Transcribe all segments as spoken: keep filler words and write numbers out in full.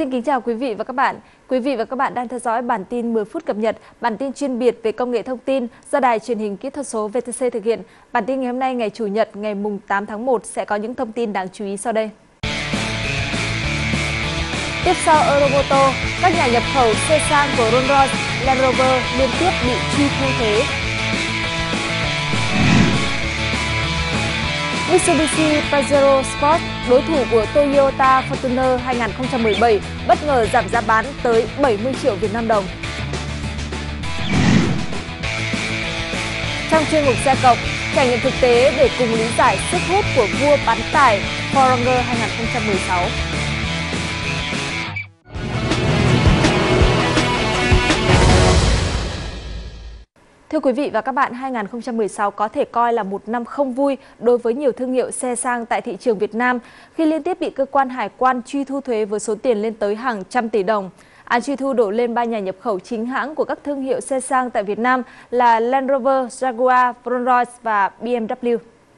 Xin kính chào quý vị và các bạn. Quý vị và các bạn đang theo dõi bản tin mười phút cập nhật, bản tin chuyên biệt về công nghệ thông tin do Đài Truyền hình Kỹ thuật số vê tê xê thực hiện. Bản tin ngày hôm nay ngày Chủ nhật ngày tám tháng một sẽ có những thông tin đáng chú ý sau đây. Tiếp sau Euromoto, các nhà nhập khẩu xe sang của Rolls-Royce, Land Rover liên tiếp bị truy thu thuế. Mitsubishi Pajero Sport, đối thủ của Toyota Fortuner hai nghìn không trăm mười bảy, bất ngờ giảm giá bán tới bảy mươi triệu Việt Nam đồng. Trong chuyên mục xe cộng, trải nghiệm thực tế để cùng lý giải sức hút của vua bán tải Forerunner hai nghìn không trăm mười sáu. Thưa quý vị và các bạn, hai nghìn không trăm mười sáu có thể coi là một năm không vui đối với nhiều thương hiệu xe sang tại thị trường Việt Nam khi liên tiếp bị cơ quan hải quan truy thu thuế với số tiền lên tới hàng trăm tỷ đồng. Án truy thu đổ lên ba nhà nhập khẩu chính hãng của các thương hiệu xe sang tại Việt Nam là Land Rover, Jaguar, Rolls-Royce và bê em vê.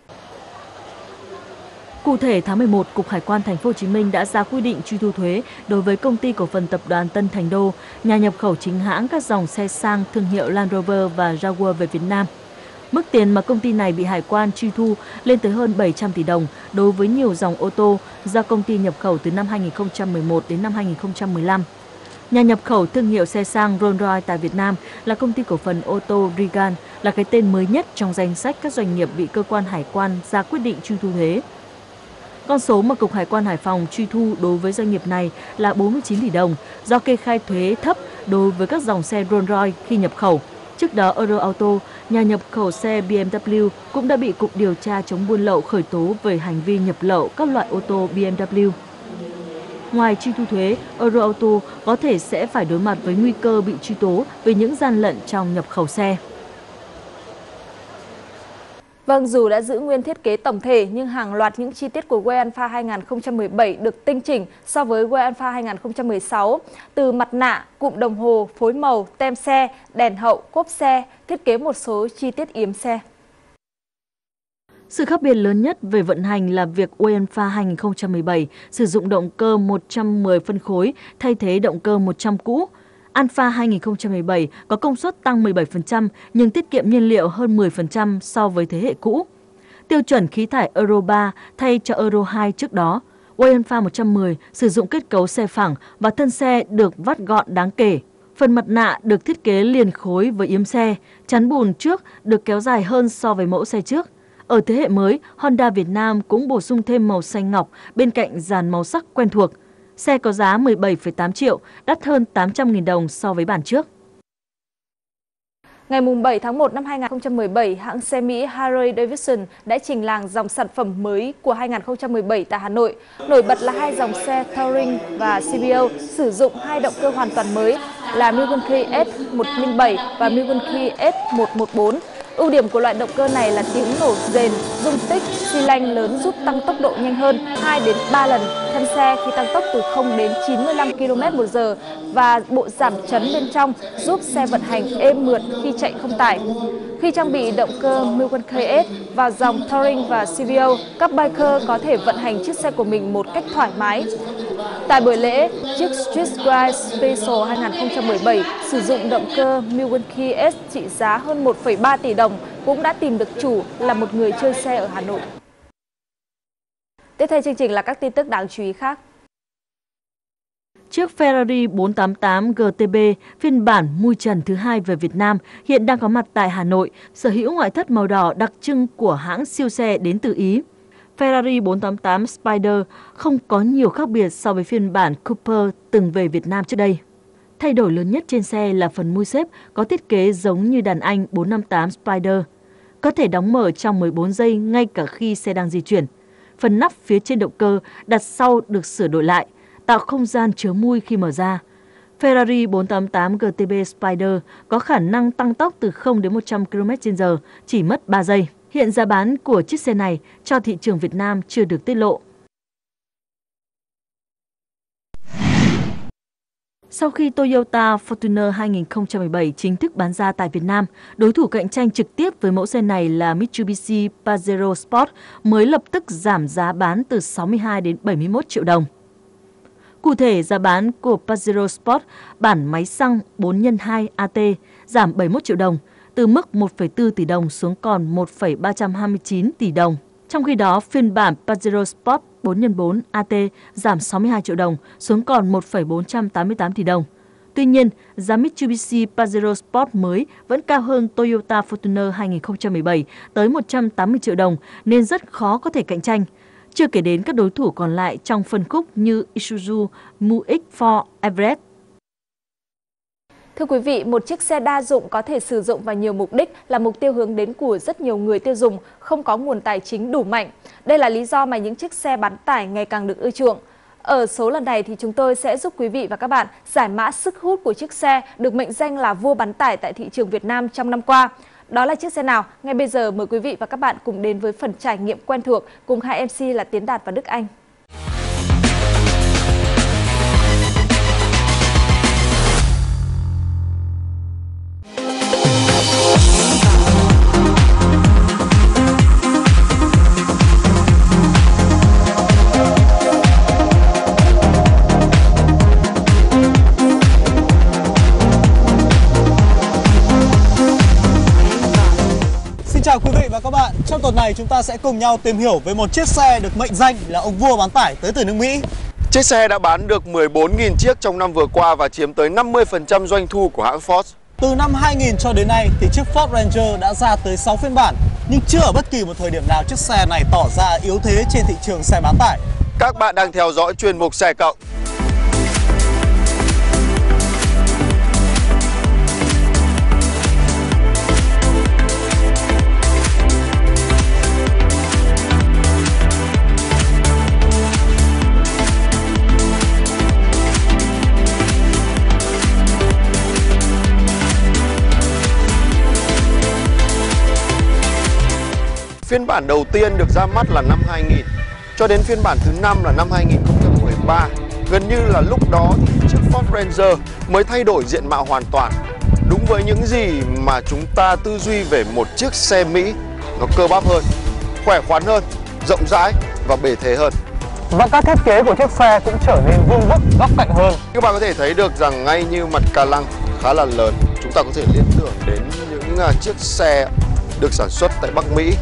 Cụ thể, tháng mười một, Cục Hải quan Thành phố Hồ Chí Minh đã ra quy định truy thu thuế đối với Công ty Cổ phần Tập đoàn Tân Thành Đô, nhà nhập khẩu chính hãng các dòng xe sang thương hiệu Land Rover và Jaguar về Việt Nam. Mức tiền mà công ty này bị hải quan truy thu lên tới hơn bảy trăm tỷ đồng đối với nhiều dòng ô tô do công ty nhập khẩu từ năm hai nghìn không trăm mười một đến năm hai nghìn không trăm mười lăm. Nhà nhập khẩu thương hiệu xe sang Rolls-Royce tại Việt Nam là Công ty Cổ phần ô tô Regal, là cái tên mới nhất trong danh sách các doanh nghiệp bị cơ quan hải quan ra quyết định truy thu thuế. Con số mà Cục Hải quan Hải Phòng truy thu đối với doanh nghiệp này là bốn mươi chín tỷ đồng do kê khai thuế thấp đối với các dòng xe Rolls-Royce khi nhập khẩu. Trước đó, Euroauto, nhà nhập khẩu xe bê em vê, cũng đã bị Cục Điều tra chống buôn lậu khởi tố về hành vi nhập lậu các loại ô tô bê em vê. Ngoài truy thu thuế, Euroauto có thể sẽ phải đối mặt với nguy cơ bị truy tố về những gian lận trong nhập khẩu xe. Vâng, dù đã giữ nguyên thiết kế tổng thể nhưng hàng loạt những chi tiết của Way Alpha hai nghìn không trăm mười bảy được tinh chỉnh so với Way Alpha hai nghìn không trăm mười sáu. Từ mặt nạ, cụm đồng hồ, phối màu, tem xe, đèn hậu, cốp xe, thiết kế một số chi tiết yếm xe. Sự khác biệt lớn nhất về vận hành là việc Way Alpha hai nghìn không trăm mười bảy sử dụng động cơ một trăm mười phân khối thay thế động cơ một trăm cũ. Alpha hai nghìn không trăm mười bảy có công suất tăng mười bảy phần trăm nhưng tiết kiệm nhiên liệu hơn mười phần trăm so với thế hệ cũ. Tiêu chuẩn khí thải Euro ba thay cho Euro hai trước đó. Way Alpha một trăm mười sử dụng kết cấu xe phẳng và thân xe được vắt gọn đáng kể. Phần mặt nạ được thiết kế liền khối với yếm xe, chắn bùn trước được kéo dài hơn so với mẫu xe trước. Ở thế hệ mới, Honda Việt Nam cũng bổ sung thêm màu xanh ngọc bên cạnh dàn màu sắc quen thuộc. Xe có giá mười bảy phẩy tám triệu, đắt hơn tám trăm nghìn đồng so với bản trước. Ngày bảy tháng một năm hai nghìn không trăm mười bảy, hãng xe Mỹ Harley Davidson đã trình làng dòng sản phẩm mới của hai nghìn không trăm mười bảy tại Hà Nội. Nổi bật là hai dòng xe Touring và xê vê ô sử dụng hai động cơ hoàn toàn mới là Milwaukee S một không bảy và Milwaukee S một một bốn. Ưu điểm của loại động cơ này là tiếng nổ rền, dung tích, xi lanh lớn giúp tăng tốc độ nhanh hơn hai đến ba lần thân xe khi tăng tốc từ không đến chín mươi lăm ki lô mét một giờ và bộ giảm chấn bên trong giúp xe vận hành êm mượt khi chạy không tải. Khi trang bị động cơ Milwaukee S vào dòng Touring và xê vê ô, các biker có thể vận hành chiếc xe của mình một cách thoải mái. Tại buổi lễ, chiếc Street Glide Special hai nghìn không trăm mười bảy sử dụng động cơ Milwaukee S trị giá hơn một phẩy ba tỷ đồng cũng đã tìm được chủ là một người chơi xe ở Hà Nội. Tiếp theo chương trình là các tin tức đáng chú ý khác. Chiếc Ferrari bốn tám tám G T B phiên bản mui trần thứ hai về Việt Nam hiện đang có mặt tại Hà Nội, sở hữu ngoại thất màu đỏ đặc trưng của hãng siêu xe đến từ Ý. Ferrari bốn tám tám Spider không có nhiều khác biệt so với phiên bản Cooper từng về Việt Nam trước đây. Thay đổi lớn nhất trên xe là phần mui xếp có thiết kế giống như đàn anh bốn năm tám Spider. Có thể đóng mở trong mười bốn giây ngay cả khi xe đang di chuyển. Phần nắp phía trên động cơ đặt sau được sửa đổi lại, tạo không gian chứa mui khi mở ra. Ferrari bốn tám tám G T B Spider có khả năng tăng tốc từ không đến một trăm ki lô mét trên giờ chỉ mất ba giây. Hiện giá bán của chiếc xe này cho thị trường Việt Nam chưa được tiết lộ. Sau khi Toyota Fortuner hai nghìn không trăm mười bảy chính thức bán ra tại Việt Nam, đối thủ cạnh tranh trực tiếp với mẫu xe này là Mitsubishi Pajero Sport mới lập tức giảm giá bán từ sáu mươi hai đến bảy mươi mốt triệu đồng. Cụ thể, giá bán của Pajero Sport bản máy xăng bốn nhân hai A T giảm bảy mươi mốt triệu đồng, từ mức một phẩy bốn tỷ đồng xuống còn một phẩy ba trăm hai mươi chín tỷ đồng. Trong khi đó, phiên bản Pajero Sport bốn nhân bốn A T giảm sáu mươi hai triệu đồng, xuống còn một phẩy bốn trăm tám mươi tám tỷ đồng. Tuy nhiên, giá Mitsubishi Pajero Sport mới vẫn cao hơn Toyota Fortuner hai nghìn không trăm mười bảy tới một trăm tám mươi triệu đồng nên rất khó có thể cạnh tranh. Chưa kể đến các đối thủ còn lại trong phân khúc như Isuzu Mu X bốn Everest. Thưa quý vị, một chiếc xe đa dụng có thể sử dụng vào nhiều mục đích là mục tiêu hướng đến của rất nhiều người tiêu dùng không có nguồn tài chính đủ mạnh. Đây là lý do mà những chiếc xe bán tải ngày càng được ưa chuộng. Ở số lần này thì chúng tôi sẽ giúp quý vị và các bạn giải mã sức hút của chiếc xe được mệnh danh là vua bán tải tại thị trường Việt Nam trong năm qua. Đó là chiếc xe nào? Ngay bây giờ mời quý vị và các bạn cùng đến với phần trải nghiệm quen thuộc cùng hai em xê là Tiến Đạt và Đức Anh. Xin chào quý vị và các bạn. Trong tuần này chúng ta sẽ cùng nhau tìm hiểu về một chiếc xe được mệnh danh là ông vua bán tải tới từ nước Mỹ. Chiếc xe đã bán được mười bốn nghìn chiếc trong năm vừa qua và chiếm tới năm mươi phần trăm doanh thu của hãng Ford. Từ năm hai nghìn cho đến nay thì chiếc Ford Ranger đã ra tới sáu phiên bản, nhưng chưa ở bất kỳ một thời điểm nào chiếc xe này tỏ ra yếu thế trên thị trường xe bán tải. Các bạn đang theo dõi chuyên mục Xe Cộng. Phiên bản đầu tiên được ra mắt là năm hai nghìn, cho đến phiên bản thứ năm là năm hai nghìn không trăm mười ba. Gần như là lúc đó thì chiếc Ford Ranger mới thay đổi diện mạo hoàn toàn. Đúng với những gì mà chúng ta tư duy về một chiếc xe Mỹ, nó cơ bắp hơn, khỏe khoắn hơn, rộng rãi và bề thế hơn. Và các thiết kế của chiếc xe cũng trở nên vuông vức, góc cạnh hơn. Các bạn có thể thấy được rằng ngay như mặt ca lăng khá là lớn, chúng ta có thể liên tưởng đến những chiếc xe được sản xuất tại Bắc Mỹ.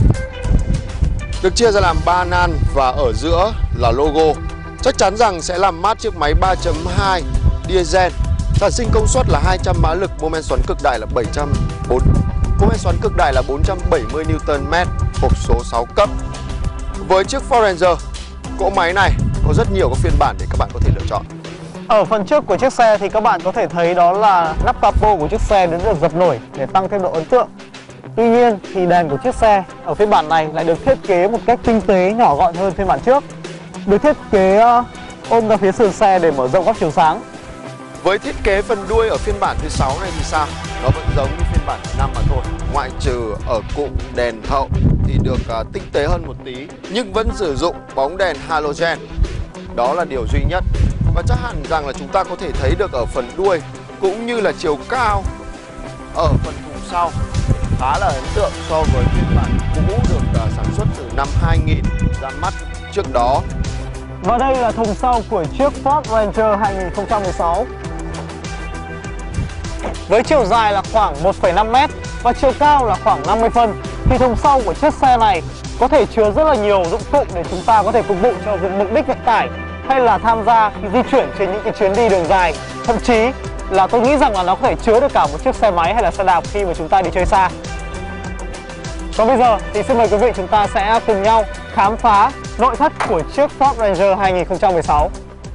Được chia ra làm ba nan và ở giữa là logo. Chắc chắn rằng sẽ làm mát chiếc máy ba chấm hai diesel, sản sinh công suất là hai trăm mã lực, mô men xoắn cực đại là bảy trăm bốn mươi, mô men xoắn cực đại là bốn trăm bảy mươi Newton mét, hộp số sáu cấp. Với chiếc Ford Ranger, cỗ máy này có rất nhiều các phiên bản để các bạn có thể lựa chọn. Ở phần trước của chiếc xe thì các bạn có thể thấy đó là nắp capo của chiếc xe đã được dập nổi để tăng thêm độ ấn tượng. Tuy nhiên thì đèn của chiếc xe ở phiên bản này lại được thiết kế một cách tinh tế, nhỏ gọn hơn phiên bản trước. Được thiết kế ôm ra phía sườn xe để mở rộng góc chiếu sáng. Với thiết kế phần đuôi ở phiên bản thứ sáu này thì sao? Nó vẫn giống như phiên bản thứ năm mà thôi. Ngoại trừ ở cụm đèn hậu thì được uh, tinh tế hơn một tí, nhưng vẫn sử dụng bóng đèn halogen. Đó là điều duy nhất. Và chắc hẳn rằng là chúng ta có thể thấy được ở phần đuôi cũng như là chiều cao ở phần thùng sau khá là ấn tượng so với phiên bản cũ được uh, sản xuất từ năm hai nghìn ra mắt trước đó. Và đây là thùng sau của chiếc Ford Ranger hai nghìn không trăm mười sáu. Với chiều dài là khoảng một phẩy năm mét và chiều cao là khoảng năm mươi phân, thì thùng sau của chiếc xe này có thể chứa rất là nhiều dụng cụ để chúng ta có thể phục vụ cho việc mục đích vận tải hay là tham gia khi di chuyển trên những cái chuyến đi đường dài. Thậm chí là tôi nghĩ rằng là nó có thể chứa được cả một chiếc xe máy hay là xe đạp khi mà chúng ta đi chơi xa. Còn bây giờ thì xin mời quý vị chúng ta sẽ cùng nhau khám phá nội thất của chiếc Ford Ranger hai nghìn không trăm mười sáu.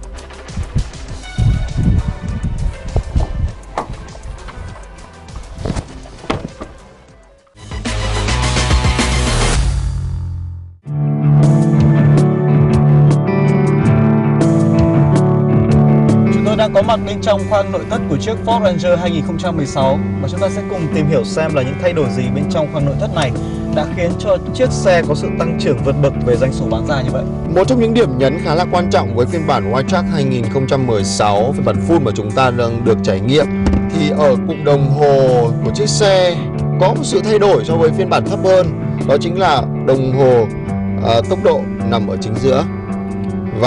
Đang có mặt bên trong khoang nội thất của chiếc Ford Ranger hai nghìn không trăm mười sáu và chúng ta sẽ cùng tìm hiểu xem là những thay đổi gì bên trong khoang nội thất này đã khiến cho chiếc xe có sự tăng trưởng vượt bậc về doanh số bán ra như vậy. Một trong những điểm nhấn khá là quan trọng với phiên bản Wildtrak hai nghìn không trăm mười sáu, phiên bản full mà chúng ta đang được trải nghiệm, thì ở cụm đồng hồ của chiếc xe có một sự thay đổi so với phiên bản thấp hơn. Đó chính là đồng hồ uh, tốc độ nằm ở chính giữa và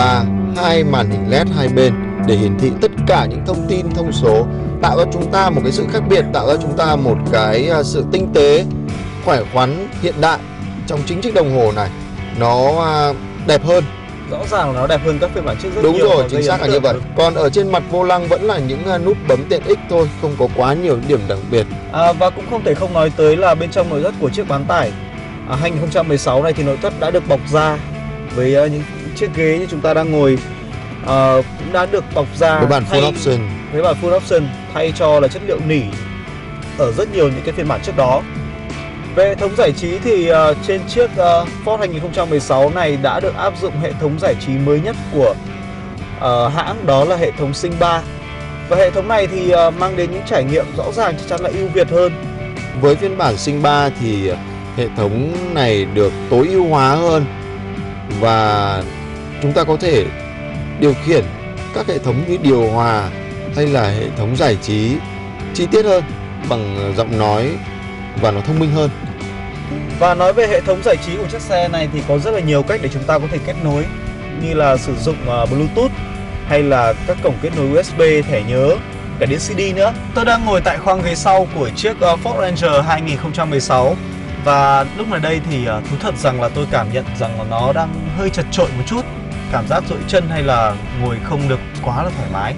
hai màn hình led hai bên để hiển thị tất cả những thông tin thông số, tạo ra chúng ta một cái sự khác biệt, tạo ra chúng ta một cái sự tinh tế, khỏe khoắn, hiện đại trong chính chiếc đồng hồ này. Nó đẹp hơn. Rõ ràng là nó đẹp hơn các phiên bản trước rất Đúng nhiều. Đúng rồi, chính xác là như vậy. Còn ở trên mặt vô lăng vẫn là những nút bấm tiện ích thôi, không có quá nhiều điểm đặc biệt. À, và cũng không thể không nói tới là bên trong nội thất của chiếc bán tải à, hai nghìn không trăm mười sáu này thì nội thất đã được bọc da với uh, những chiếc ghế như chúng ta đang ngồi uh, cũng đã được bọc da với bản thay, full option. Với bản full option thay cho là chất liệu nỉ ở rất nhiều những cái phiên bản trước đó. Về hệ thống giải trí thì uh, trên chiếc uh, Ford hai nghìn không trăm mười sáu này đã được áp dụng hệ thống giải trí mới nhất của uh, hãng, đó là hệ thống Sync ba. Và hệ thống này thì uh, mang đến những trải nghiệm rõ ràng chắc chắn là ưu việt hơn. Với phiên bản Sync ba thì hệ thống này được tối ưu hóa hơn và chúng ta có thể điều khiển các hệ thống như điều hòa hay là hệ thống giải trí chi tiết hơn bằng giọng nói và nó thông minh hơn. Và nói về hệ thống giải trí của chiếc xe này thì có rất là nhiều cách để chúng ta có thể kết nối, như là sử dụng uh, Bluetooth hay là các cổng kết nối u ét bê, thẻ nhớ, cả đĩa xê đê nữa. Tôi đang ngồi tại khoang ghế sau của chiếc uh, Ford Ranger hai nghìn không trăm mười sáu và lúc này đây thì uh, thú thật rằng là tôi cảm nhận rằng là nó đang hơi chật chội một chút, cảm giác duỗi chân hay là ngồi không được quá là thoải mái.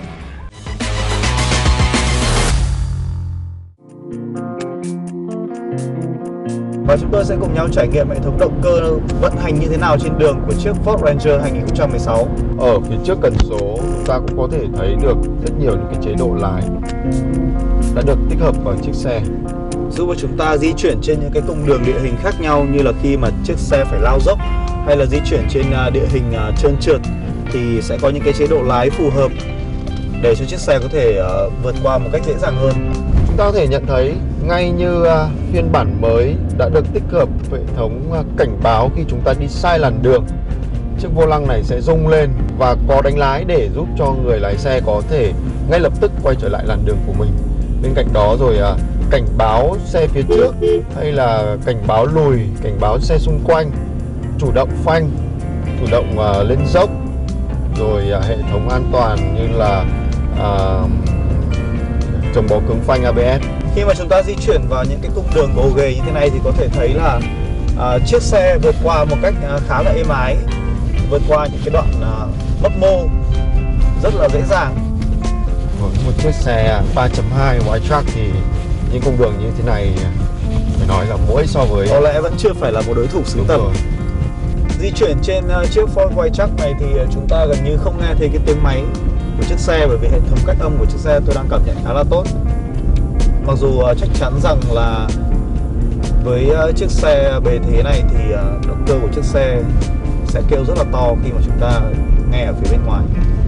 Và chúng tôi sẽ cùng nhau trải nghiệm hệ thống động cơ vận hành như thế nào trên đường của chiếc Ford Ranger hai nghìn không trăm mười sáu. Ở phía trước cần số chúng ta cũng có thể thấy được rất nhiều những cái chế độ lái đã được tích hợp vào chiếc xe, giúp cho chúng ta di chuyển trên những cái cung đường địa hình khác nhau, như là khi mà chiếc xe phải lao dốc hay là di chuyển trên địa hình trơn trượt thì sẽ có những cái chế độ lái phù hợp để cho chiếc xe có thể uh, vượt qua một cách dễ dàng hơn. Chúng ta có thể nhận thấy ngay như uh, phiên bản mới đã được tích hợp hệ thống uh, cảnh báo khi chúng ta đi sai làn đường. Chiếc vô lăng này sẽ rung lên và có đánh lái để giúp cho người lái xe có thể ngay lập tức quay trở lại làn đường của mình. Bên cạnh đó rồi uh, cảnh báo xe phía trước hay là cảnh báo lùi, cảnh báo xe xung quanh, chủ động phanh, chủ động uh, lên dốc, rồi uh, hệ thống an toàn như là uh, chống bó cứng phanh a bê ét. Khi mà chúng ta di chuyển vào những cái cung đường gồ ghề như thế này thì có thể thấy là uh, chiếc xe vượt qua một cách uh, khá là êm ái, vượt qua những cái đoạn uh, mấp mô rất là dễ dàng. Với một chiếc xe ba chấm hai Wildtrak thì những cung đường như thế này phải nói là mỗi so với có lẽ vẫn chưa phải là một đối thủ xứng tầm. Di chuyển trên uh, chiếc Ford Wildtrak này thì uh, chúng ta gần như không nghe thấy cái tiếng máy của chiếc xe, bởi vì hệ thống cách âm của chiếc xe tôi đang cảm nhận khá là tốt. Mặc dù uh, chắc chắn rằng là với uh, chiếc xe bề thế này thì uh, động cơ của chiếc xe sẽ kêu rất là to khi mà chúng ta nghe ở phía bên ngoài.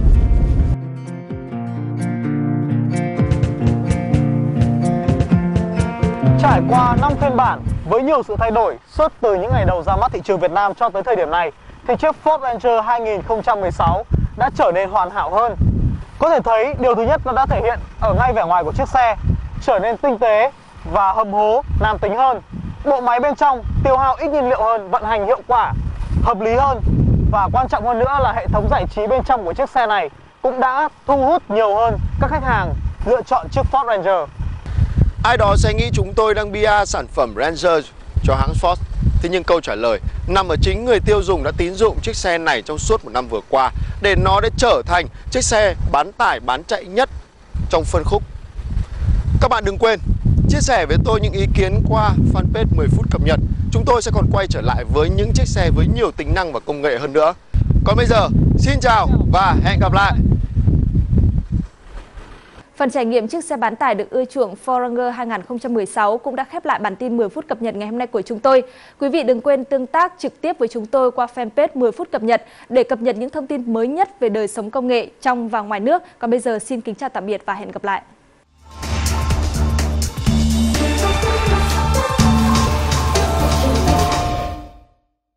Trải qua năm phiên bản với nhiều sự thay đổi suốt từ những ngày đầu ra mắt thị trường Việt Nam cho tới thời điểm này, thì chiếc Ford Ranger hai nghìn không trăm mười sáu đã trở nên hoàn hảo hơn. Có thể thấy điều thứ nhất nó đã thể hiện ở ngay vẻ ngoài của chiếc xe, trở nên tinh tế và hầm hố, nam tính hơn. Bộ máy bên trong tiêu hao ít nhiên liệu hơn, vận hành hiệu quả, hợp lý hơn. Và quan trọng hơn nữa là hệ thống giải trí bên trong của chiếc xe này cũng đã thu hút nhiều hơn các khách hàng lựa chọn chiếc Ford Ranger. Ai đó sẽ nghĩ chúng tôi đang bê a sản phẩm Ranger cho hãng Ford. Thế nhưng câu trả lời nằm ở chính người tiêu dùng đã tín dụng chiếc xe này trong suốt một năm vừa qua, để nó đã trở thành chiếc xe bán tải bán chạy nhất trong phân khúc. Các bạn đừng quên chia sẻ với tôi những ý kiến qua fanpage mười phút cập nhật. Chúng tôi sẽ còn quay trở lại với những chiếc xe với nhiều tính năng và công nghệ hơn nữa. Còn bây giờ, xin chào và hẹn gặp lại! Phần trải nghiệm chiếc xe bán tải được ưa chuộng Ford Ranger hai nghìn không trăm mười sáu cũng đã khép lại bản tin mười phút cập nhật ngày hôm nay của chúng tôi. Quý vị đừng quên tương tác trực tiếp với chúng tôi qua fanpage mười phút cập nhật để cập nhật những thông tin mới nhất về đời sống công nghệ trong và ngoài nước. Còn bây giờ xin kính chào tạm biệt và hẹn gặp lại!